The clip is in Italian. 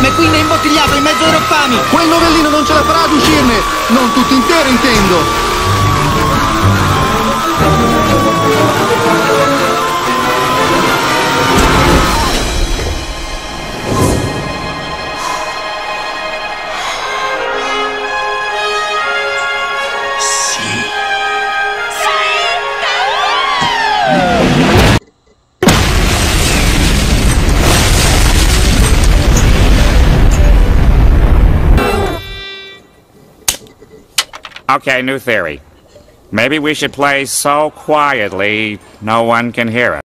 e quindi è imbottigliato in mezzo ai rottami. Quel novellino non ce la farà ad uscirne! Non tutto intero, intendo! Okay, new theory. Maybe we should play so quietly no one can hear us.